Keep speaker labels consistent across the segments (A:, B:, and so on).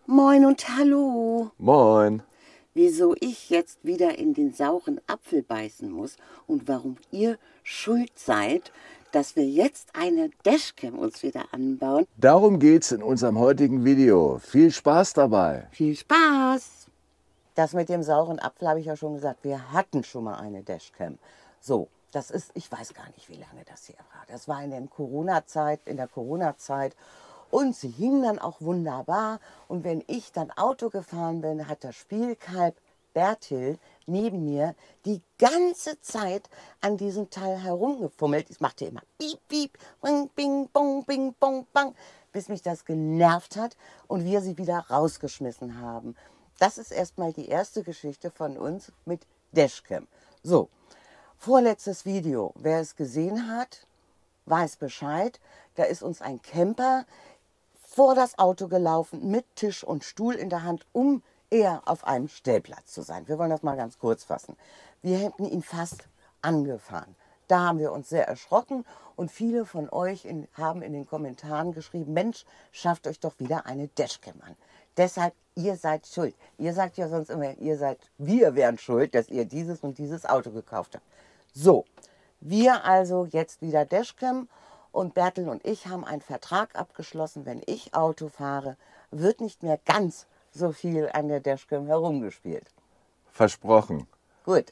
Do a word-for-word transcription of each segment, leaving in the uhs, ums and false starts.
A: Moin und hallo.
B: Moin.
A: Wieso ich jetzt wieder in den sauren Apfel beißen muss und warum ihr schuld seid, dass wir jetzt eine Dashcam uns wieder anbauen.
B: Darum geht's in unserem heutigen Video. Viel Spaß dabei.
A: Viel Spaß! Das mit dem sauren Apfel habe ich ja schon gesagt. Wir hatten schon mal eine Dashcam. So, das ist, ich weiß gar nicht, wie lange das hier war. Das war in der Corona-Zeit, in der Corona-Zeit. Und sie hing dann auch wunderbar. Und wenn ich dann Auto gefahren bin, hat der Spielkalb Bertil neben mir die ganze Zeit an diesem Teil herumgefummelt. Ich machte immer piep, piep, bing, bing, bong, bing, bong, bang, bis mich das genervt hat und wir sie wieder rausgeschmissen haben. Das ist erstmal die erste Geschichte von uns mit Dashcam. So, vorletztes Video. Wer es gesehen hat, weiß Bescheid. Da ist uns ein Camper vor das Auto gelaufen mit Tisch und Stuhl in der Hand, um eher auf einem Stellplatz zu sein. Wir wollen das mal ganz kurz fassen. Wir hätten ihn fast angefahren. Da haben wir uns sehr erschrocken und viele von euch in, haben in den Kommentaren geschrieben, Mensch, schafft euch doch wieder eine Dashcam an. Deshalb, ihr seid schuld. Ihr sagt ja sonst immer, ihr seid, wir wären schuld, dass ihr dieses und dieses Auto gekauft habt. So, wir also jetzt wieder Dashcam und Bertel und ich haben einen Vertrag abgeschlossen, wenn ich Auto fahre, wird nicht mehr ganz so viel an der Dashcam herumgespielt.
B: Versprochen.
A: Gut.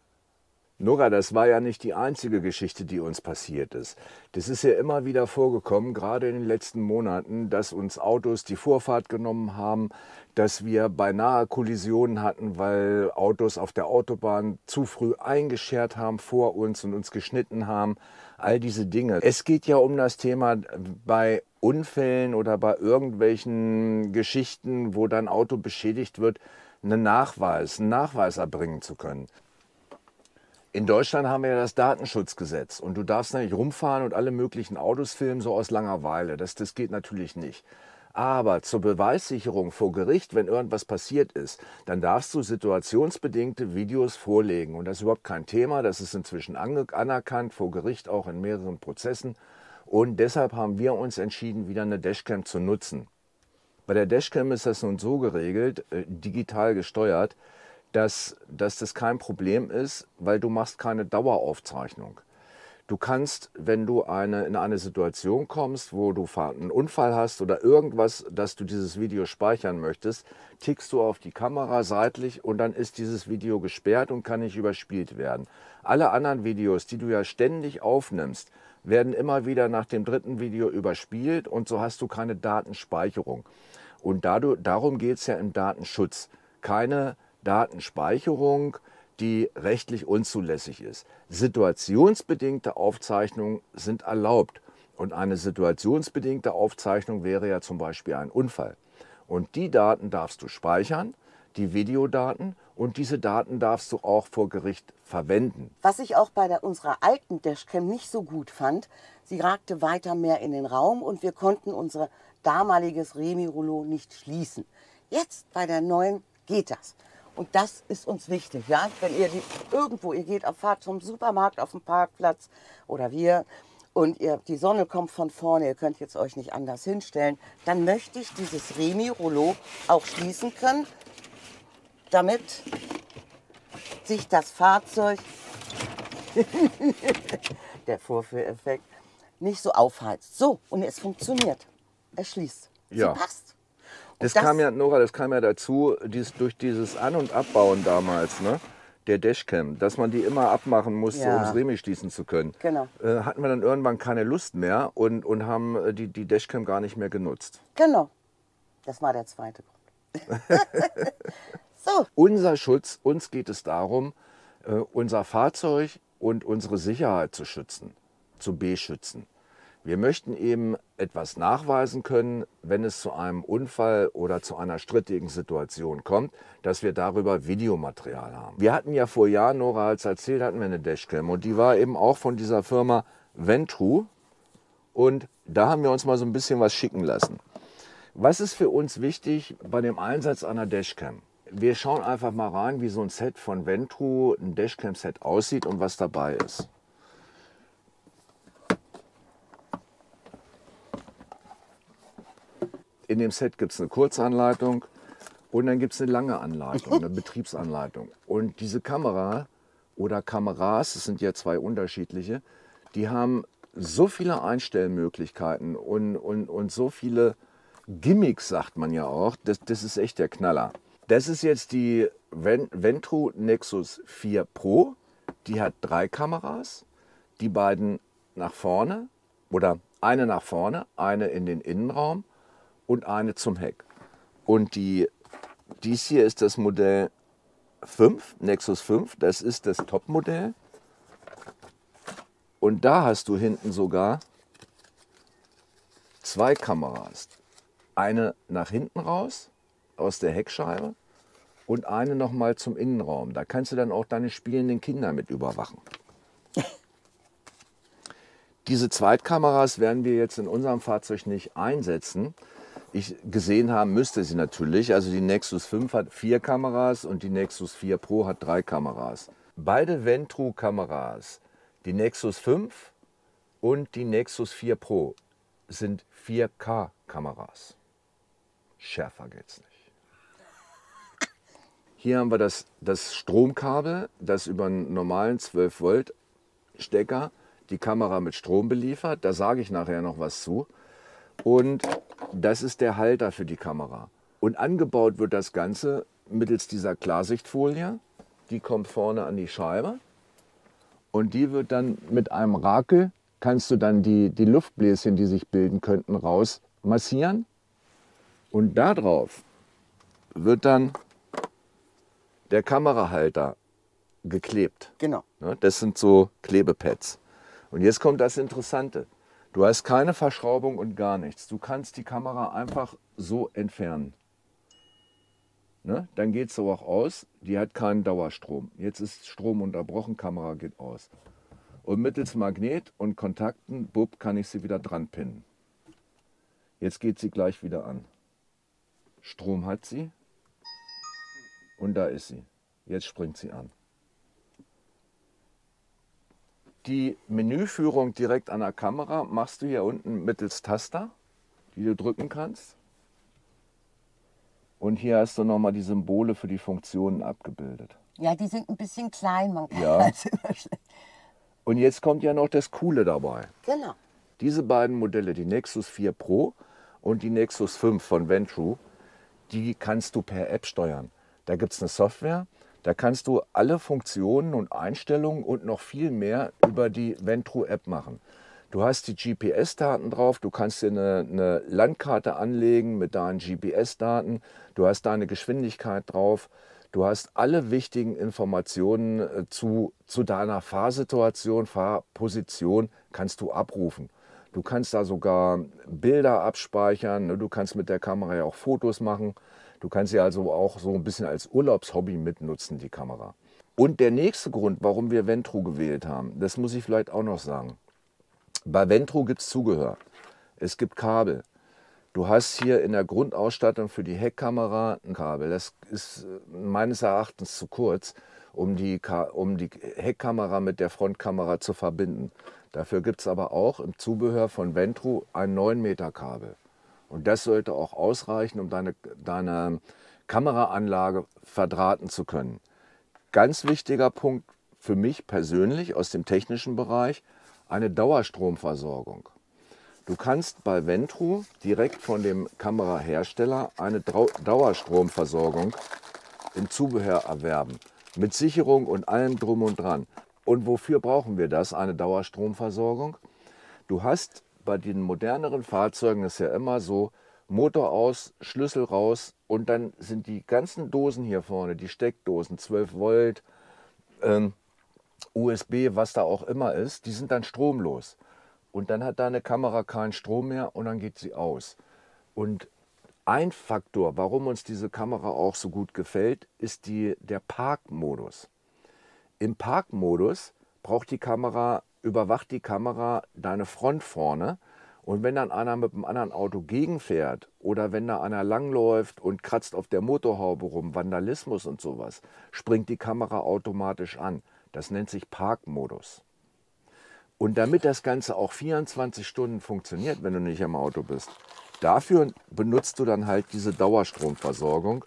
B: Nora, das war ja nicht die einzige Geschichte, die uns passiert ist. Das ist ja immer wieder vorgekommen, gerade in den letzten Monaten, dass uns Autos die Vorfahrt genommen haben, dass wir beinahe Kollisionen hatten, weil Autos auf der Autobahn zu früh eingeschert haben vor uns und uns geschnitten haben. All diese Dinge. Es geht ja um das Thema bei Unfällen oder bei irgendwelchen Geschichten, wo dein Auto beschädigt wird, einen Nachweis, einen Nachweis erbringen zu können. In Deutschland haben wir ja das Datenschutzgesetz und du darfst nicht rumfahren und alle möglichen Autos filmen, so aus Langeweile. Das, das geht natürlich nicht. Aber zur Beweissicherung vor Gericht, wenn irgendwas passiert ist, dann darfst du situationsbedingte Videos vorlegen. Und das ist überhaupt kein Thema, das ist inzwischen anerkannt, vor Gericht auch in mehreren Prozessen. Und deshalb haben wir uns entschieden, wieder eine Dashcam zu nutzen. Bei der Dashcam ist das nun so geregelt, äh, digital gesteuert, Dass, dass das kein Problem ist, weil du machst keine Daueraufzeichnung. Du kannst, wenn du eine, in eine Situation kommst, wo du einen Unfall hast oder irgendwas, dass du dieses Video speichern möchtest, tickst du auf die Kamera seitlich und dann ist dieses Video gesperrt und kann nicht überspielt werden. Alle anderen Videos, die du ja ständig aufnimmst, werden immer wieder nach dem dritten Video überspielt und so hast du keine Datenspeicherung. Und dadurch, darum geht es ja im Datenschutz. Keine Datenspeicherung, die rechtlich unzulässig ist. Situationsbedingte Aufzeichnungen sind erlaubt. Und eine situationsbedingte Aufzeichnung wäre ja zum Beispiel ein Unfall. Und die Daten darfst du speichern, die Videodaten, und diese Daten darfst du auch vor Gericht verwenden.
A: Was ich auch bei der, unserer alten Dashcam nicht so gut fand, sie ragte weiter mehr in den Raum und wir konnten unser damaliges Remi-Rollo nicht schließen. Jetzt bei der neuen geht das. Und das ist uns wichtig, ja. Wenn ihr die, irgendwo, ihr geht auf Fahrt zum Supermarkt, auf dem Parkplatz oder wir und ihr, die Sonne kommt von vorne, ihr könnt jetzt euch nicht anders hinstellen, dann möchte ich dieses Remi-Rollo auch schließen können, damit sich das Fahrzeug, der Vorführeffekt, nicht so aufheizt. So, und es funktioniert. Es schließt.
B: Ja.
A: Sie passt.
B: Das,
A: das
B: kam ja, Nora, das kam ja dazu, dies, durch dieses An- und Abbauen damals, ne, der Dashcam, dass man die immer abmachen musste,
A: Ja.
B: um das Remi schließen zu können.
A: Genau.
B: Äh, hatten wir dann irgendwann keine Lust mehr und, und haben äh, die, die Dashcam gar nicht mehr genutzt.
A: Genau. Das war der zweite Grund. So.
B: Unser Schutz, uns geht es darum, äh, unser Fahrzeug und unsere Sicherheit zu schützen, zu beschützen. Wir möchten eben etwas nachweisen können, wenn es zu einem Unfall oder zu einer strittigen Situation kommt, dass wir darüber Videomaterial haben. Wir hatten ja vor Jahren, Nora hat es erzählt, hatten wir eine Dashcam und die war eben auch von dieser Firma Ventru und da haben wir uns mal so ein bisschen was schicken lassen. Was ist für uns wichtig bei dem Einsatz einer Dashcam? Wir schauen einfach mal rein, wie so ein Set von Ventru, ein Dashcam-Set aussieht und was dabei ist. In dem Set gibt es eine Kurzanleitung und dann gibt es eine lange Anleitung, eine Betriebsanleitung. Und diese Kamera oder Kameras, das sind ja zwei unterschiedliche, die haben so viele Einstellmöglichkeiten und, und, und so viele Gimmicks, sagt man ja auch. Das, das ist echt der Knaller. Das ist jetzt die Ventru Nexus vier Pro. Die hat drei Kameras. Die beiden nach vorne oder eine nach vorne, eine in den Innenraum und eine zum Heck. Und die, dies hier ist das Modell fünf, Nexus fünf. Das ist das Topmodell. Und da hast du hinten sogar zwei Kameras. Eine nach hinten raus, aus der Heckscheibe, und eine nochmal zum Innenraum. Da kannst du dann auch deine spielenden Kinder mit überwachen. Diese Zweitkameras werden wir jetzt in unserem Fahrzeug nicht einsetzen. Ich gesehen haben müsste sie natürlich. Also die Nexus fünf hat vier Kameras und die Nexus vier Pro hat drei Kameras. Beide Ventru-Kameras, die Nexus fünf und die Nexus vier Pro, sind vier K Kameras. Schärfer geht's nicht. Hier haben wir das, das Stromkabel, das über einen normalen zwölf Volt Stecker die Kamera mit Strom beliefert. Da sage ich nachher noch was zu. Und das ist der Halter für die Kamera. Und angebaut wird das Ganze mittels dieser Klarsichtfolie. Die kommt vorne an die Scheibe. Und die wird dann mit einem Rakel, kannst du dann die, die Luftbläschen, die sich bilden könnten, raus massieren. Und darauf wird dann der Kamerahalter geklebt.
A: Genau.
B: Das sind so Klebepads. Und jetzt kommt das Interessante. Du hast keine Verschraubung und gar nichts. Du kannst die Kamera einfach so entfernen. Ne? Dann geht es so auch aus. Die hat keinen Dauerstrom. Jetzt ist Strom unterbrochen, Kamera geht aus. Und mittels Magnet und Kontakten, bub, kann ich sie wieder dran pinnen. Jetzt geht sie gleich wieder an. Strom hat sie. Und da ist sie. Jetzt springt sie an. Die Menüführung direkt an der Kamera machst du hier unten mittels Taster, die du drücken kannst. Und hier hast du nochmal die Symbole für die Funktionen abgebildet.
A: Ja, die sind ein bisschen klein, man kann
B: Ja.
A: das immer schlecht.
B: Und jetzt kommt ja noch das Coole dabei.
A: Genau.
B: Diese beiden Modelle, die Nexus vier Pro und die Nexus fünf von Ventru, die kannst du per App steuern. Da gibt es eine Software, da kannst du alle Funktionen und Einstellungen und noch viel mehr über die Ventru-App machen. Du hast die G P S-Daten drauf, du kannst dir eine, eine Landkarte anlegen mit deinen G P S-Daten, du hast deine Geschwindigkeit drauf, du hast alle wichtigen Informationen äh, zu, zu deiner Fahrsituation, Fahrposition kannst du abrufen. Du kannst da sogar Bilder abspeichern, ne? Du kannst mit der Kamera ja auch Fotos machen. Du kannst sie also auch so ein bisschen als Urlaubshobby mitnutzen, die Kamera. Und der nächste Grund, warum wir Ventru gewählt haben, das muss ich vielleicht auch noch sagen. Bei Ventru gibt es Zubehör. Es gibt Kabel. Du hast hier in der Grundausstattung für die Heckkamera ein Kabel. Das ist meines Erachtens zu kurz, um die, um die Heckkamera mit der Frontkamera zu verbinden. Dafür gibt es aber auch im Zubehör von Ventru ein neun Meter Kabel. Und das sollte auch ausreichen, um deine, deine Kameraanlage verdrahten zu können. Ganz wichtiger Punkt für mich persönlich aus dem technischen Bereich, eine Dauerstromversorgung. Du kannst bei Ventru direkt von dem Kamerahersteller eine Dauerstromversorgung im Zubehör erwerben. Mit Sicherung und allem drum und dran. Und wofür brauchen wir das, eine Dauerstromversorgung? Du hast bei den moderneren Fahrzeugen ist ja immer so, Motor aus, Schlüssel raus und dann sind die ganzen Dosen hier vorne, die Steckdosen, zwölf Volt, ähm, U S B, was da auch immer ist, die sind dann stromlos. Und dann hat deine Kamera keinen Strom mehr und dann geht sie aus. Und ein Faktor, warum uns diese Kamera auch so gut gefällt, ist die, der Parkmodus. Im Parkmodus braucht die Kamera, überwacht die Kamera deine Front vorne. Und wenn dann einer mit einem anderen Auto gegenfährt oder wenn da einer langläuft und kratzt auf der Motorhaube rum, Vandalismus und sowas, springt die Kamera automatisch an. Das nennt sich Parkmodus. Und damit das Ganze auch vierundzwanzig Stunden funktioniert, wenn du nicht am Auto bist, Dafür benutzt du dann halt diese Dauerstromversorgung,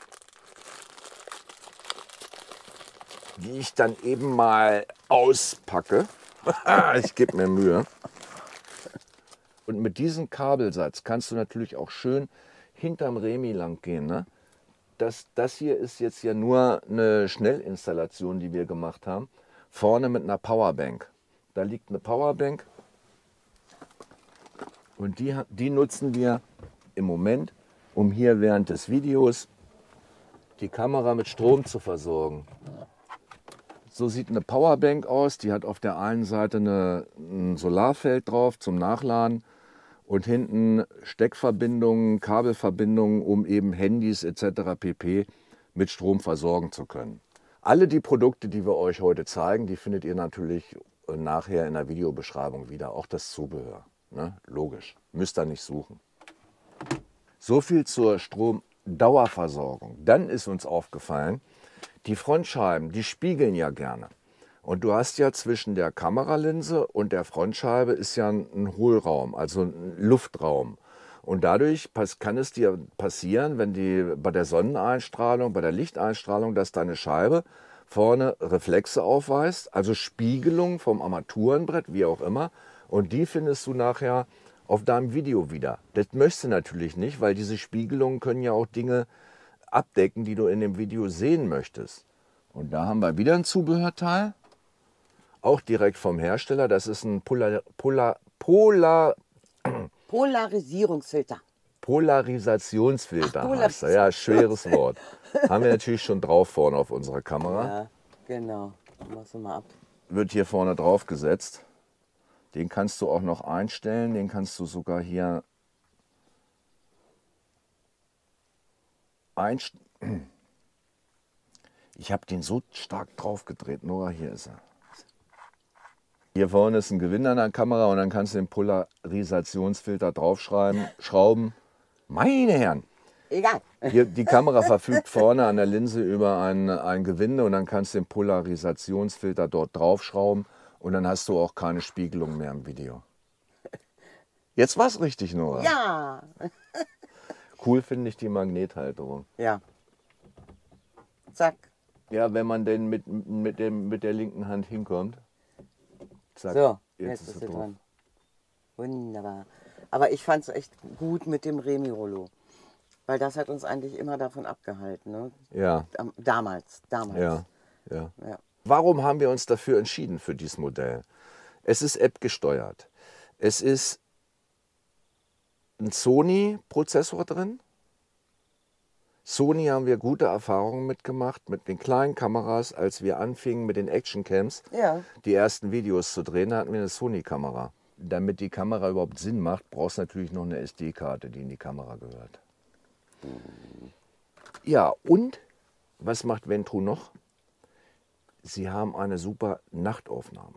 B: die ich dann eben mal auspacke. Ich gebe mir Mühe. Und mit diesem Kabelsatz kannst du natürlich auch schön hinterm Remi lang gehen. Ne? Das, das hier ist jetzt ja nur eine Schnellinstallation, die wir gemacht haben. Vorne mit einer Powerbank. Da liegt eine Powerbank und die, die nutzen wir im Moment, um hier während des Videos die Kamera mit Strom zu versorgen. So sieht eine Powerbank aus. Die hat auf der einen Seite eine, ein Solarfeld drauf zum Nachladen und hinten Steckverbindungen, Kabelverbindungen, um eben Handys et cetera pp. Mit Strom versorgen zu können. Alle die Produkte, die wir euch heute zeigen, die findet ihr natürlich nachher in der Videobeschreibung wieder. Auch das Zubehör. Ne? Logisch. Müsst ihr nicht suchen. So viel zur Stromdauerversorgung. Dann ist uns aufgefallen, die Frontscheiben, die spiegeln ja gerne. Und du hast ja zwischen der Kameralinse und der Frontscheibe ist ja ein Hohlraum, also ein Luftraum. Und dadurch kann es dir passieren, wenn die bei der Sonneneinstrahlung, bei der Lichteinstrahlung, dass deine Scheibe vorne Reflexe aufweist, also Spiegelung vom Armaturenbrett, wie auch immer. Und die findest du nachher auf deinem Video wieder. Das möchtest du natürlich nicht, weil diese Spiegelungen können ja auch Dinge abdecken, die du in dem Video sehen möchtest. Und da haben wir wieder ein Zubehörteil, auch direkt vom Hersteller. Das ist ein Polar, Polar, Polar,
A: Polarisierungsfilter.
B: Polarisationsfilter.
A: Ach,
B: heißt er. Ja, schweres Wort. Haben wir natürlich schon drauf vorne auf unserer Kamera.
A: Ja, genau. Machst du mal ab.
B: Wird hier vorne drauf gesetzt. Den kannst du auch noch einstellen. Den kannst du sogar hier einstellen. Ich habe den so stark drauf gedreht. Nora, hier ist er. Hier vorne ist ein Gewinde an der Kamera und dann kannst du den Polarisationsfilter draufschreiben, schrauben. Meine Herren!
A: Egal.
B: Hier, die Kamera verfügt vorne an der Linse über ein, ein Gewinde und dann kannst du den Polarisationsfilter dort draufschrauben und dann hast du auch keine Spiegelung mehr im Video. Jetzt war es richtig, Nora.
A: Ja.
B: Cool finde ich die Magnethalterung.
A: Ja. Zack.
B: Ja, wenn man denn mit, mit, dem, mit der linken Hand hinkommt. Zack,
A: So,
B: jetzt,
A: jetzt
B: ist
A: ist
B: er
A: sie
B: drauf.
A: dran. Wunderbar. Aber ich fand es echt gut mit dem Remi-Rollo. Weil das hat uns eigentlich immer davon abgehalten. Ne?
B: Ja,
A: Dam- Damals. Damals.
B: ja, ja.
A: Ja.
B: Warum haben wir uns dafür entschieden, für dieses Modell? Es ist App gesteuert. Es ist ein Sony-Prozessor drin. Sony haben wir gute Erfahrungen mitgemacht mit den kleinen Kameras, als wir anfingen mit den Actioncams,
A: Ja.
B: die ersten Videos zu drehen, da hatten wir eine Sony-Kamera. Damit die Kamera überhaupt Sinn macht, brauchst du natürlich noch eine S D-Karte, die in die Kamera gehört. Ja, und was macht Ventru noch? Sie haben eine super Nachtaufnahme.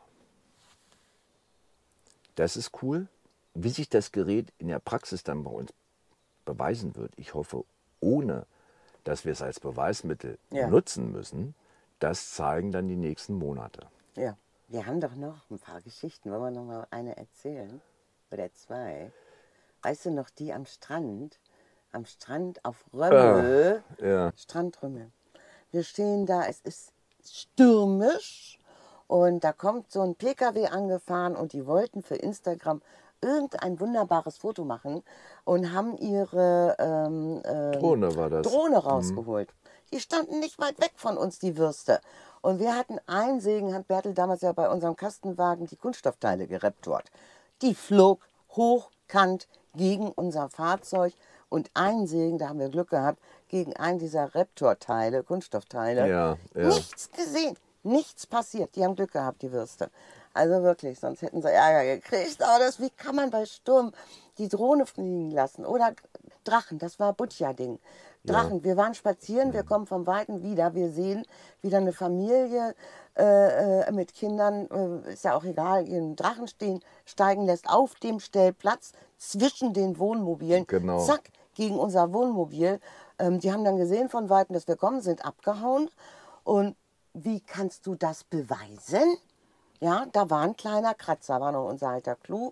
B: Das ist cool. Wie sich das Gerät in der Praxis dann bei uns beweisen wird, ich hoffe, ohne dass wir es als Beweismittel
A: Ja.
B: nutzen müssen, das zeigen dann die nächsten Monate.
A: Ja. Wir haben doch noch ein paar Geschichten. Wollen wir noch mal eine erzählen? Oder zwei? Weißt du noch, die am Strand? Am Strand auf Römmel.
B: Ah, ja.
A: Strand Römmel. Wir stehen da, es ist stürmisch. Und da kommt so ein P K W angefahren und die wollten für Instagram irgendein wunderbares Foto machen und haben ihre ähm, ähm,
B: Drohne war das.
A: Drohne rausgeholt. Die standen nicht weit weg von uns, die Würste. Und wir hatten einen Segen, hat Bertel damals ja bei unserem Kastenwagen die Kunststoffteile gereppt dort. Die flog hochkant gegen unser Fahrzeug und ein Segen, da haben wir Glück gehabt, gegen einen dieser Reptor-Teile, Kunststoffteile.
B: Ja, ja.
A: Nichts gesehen, nichts passiert. Die haben Glück gehabt, die Würste. Also wirklich, sonst hätten sie Ärger gekriegt. Aber das, wie kann man bei Sturm die Drohne fliegen lassen? Oder Drachen, das war Butja-Ding. Drachen, ja. Wir waren spazieren, wir kommen vom Weiten wieder. Wir sehen wieder eine Familie äh, mit Kindern, äh, ist ja auch egal, ihren Drachen stehen, steigen lässt auf dem Stellplatz zwischen den Wohnmobilen.
B: Genau.
A: Zack, gegen unser Wohnmobil. Ähm, die haben dann gesehen von Weitem, dass wir kommen, sind abgehauen. Und wie kannst du das beweisen? Ja, da war ein kleiner Kratzer, war noch unser alter Clou.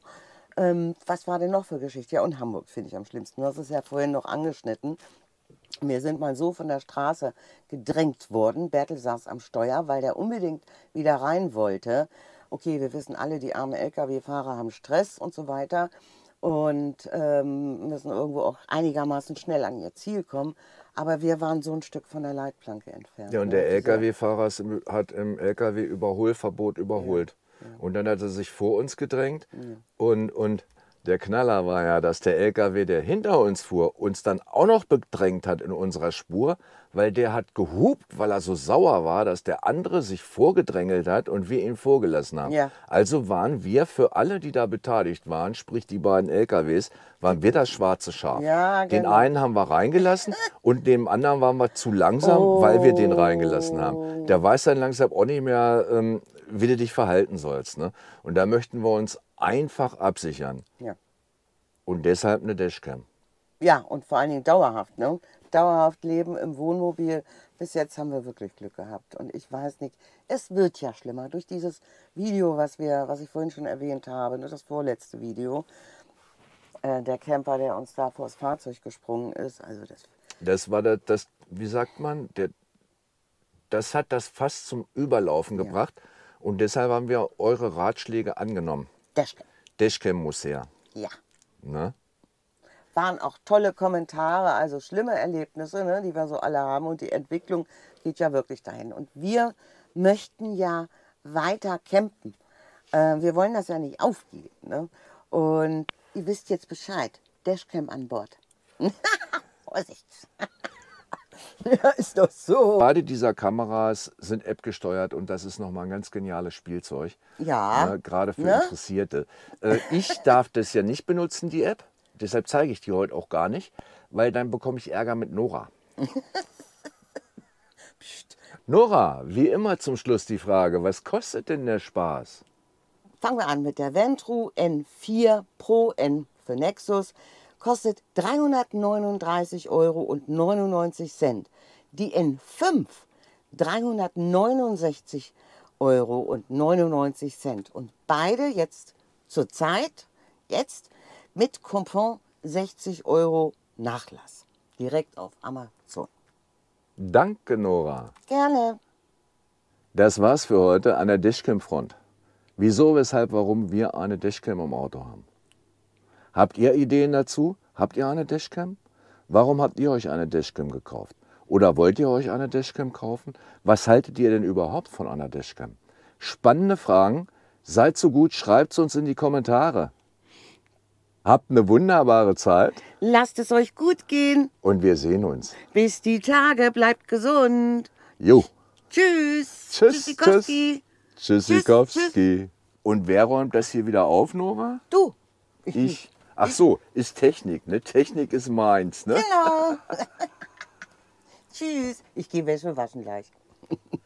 A: Ähm, was war denn noch für Geschichte? Ja, und Hamburg finde ich am schlimmsten. Das ist ja vorhin noch angeschnitten. Wir sind mal so von der Straße gedrängt worden. Bertel saß am Steuer, weil der unbedingt wieder rein wollte. Okay, wir wissen alle, die armen L K W-Fahrer haben Stress und so weiter und ähm, müssen irgendwo auch einigermaßen schnell an ihr Ziel kommen. Aber wir waren so ein Stück von der Leitplanke entfernt.
B: Ja, und
A: ne?
B: der
A: Diese-
B: L K W-Fahrer ist im- hat im L K W-Überholverbot überholt. Und dann hat er sich vor uns gedrängt. Und, und der Knaller war ja, dass der L K W, der hinter uns fuhr, uns dann auch noch bedrängt hat in unserer Spur, weil der hat gehupt, weil er so sauer war, dass der andere sich vorgedrängelt hat und wir ihn vorgelassen haben.
A: Ja.
B: Also waren wir für alle, die da beteiligt waren, sprich die beiden L K Ws, waren wir das schwarze Schaf.
A: Ja,
B: Den
A: genau.
B: einen haben wir reingelassen und dem anderen waren wir zu langsam, weil wir den reingelassen haben. Der weiß dann langsam auch nicht mehr, ähm, wie du dich verhalten sollst. Ne? Und da möchten wir uns einfach absichern.
A: Ja.
B: Und deshalb eine Dashcam.
A: Ja, und vor allen Dingen dauerhaft. Ne? Dauerhaft leben im Wohnmobil. Bis jetzt haben wir wirklich Glück gehabt. Und ich weiß nicht, es wird ja schlimmer. Durch dieses Video, was, wir, was ich vorhin schon erwähnt habe, ne, das vorletzte Video, äh, der Camper, der uns da vor das Fahrzeug gesprungen ist. Also das,
B: Das war das, das wie sagt man, der, das hat das fast zum Überlaufen
A: Ja.
B: gebracht. Und deshalb haben wir eure Ratschläge angenommen.
A: Dashcam.
B: Dashcam muss her.
A: Ja.
B: Ne?
A: Waren auch tolle Kommentare, also schlimme Erlebnisse, ne, die wir so alle haben. Und die Entwicklung geht ja wirklich dahin. Und wir möchten ja weiter campen. Äh, wir wollen das ja nicht aufgeben. Ne? Und ihr wisst jetzt Bescheid. Dashcam an Bord. Vorsicht. Ja, ist doch so.
B: Beide dieser Kameras sind App-gesteuert und das ist nochmal ein ganz geniales Spielzeug.
A: Ja.
B: Ne, gerade für
A: Ne?
B: Interessierte. Äh, ich darf das ja nicht benutzen, die App. Deshalb zeige ich die heute auch gar nicht, weil dann bekomme ich Ärger mit Nora.
A: Psst.
B: Nora, wie immer zum Schluss die Frage, was kostet denn der Spaß?
A: Fangen wir an mit der Ventru N vier Pro N für Nexus. Kostet dreihundertneununddreißig Euro und neunundneunzig Cent. Die N fünf dreihundertneunundsechzig Euro und neunundneunzig Cent. Und beide jetzt zurzeit, jetzt mit Coupon sechzig Euro Nachlass. Direkt auf Amazon.
B: Danke, Nora.
A: Gerne.
B: Das war's für heute an der Dashcam-Front. Wieso, weshalb, warum wir eine Dashcam im Auto haben. Habt ihr Ideen dazu? Habt ihr eine Dashcam? Warum habt ihr euch eine Dashcam gekauft? Oder wollt ihr euch eine Dashcam kaufen? Was haltet ihr denn überhaupt von einer Dashcam? Spannende Fragen. Seid so gut, schreibt es uns in die Kommentare. Habt eine wunderbare Zeit
A: Lasst es euch gut gehen.
B: und wir sehen uns.
A: Bis die Tage. Bleibt gesund.
B: Jo.
A: Tschüss.
B: Tschüss,
A: Tschüssikowski.
B: Tschüssikowski. Und wer räumt das hier wieder auf, Nora?
A: Du.
B: Ich. Ach so, ist Technik, ne? Technik ist meins, ne?
A: Genau. Tschüss. Ich gehe Wäsche waschen gleich.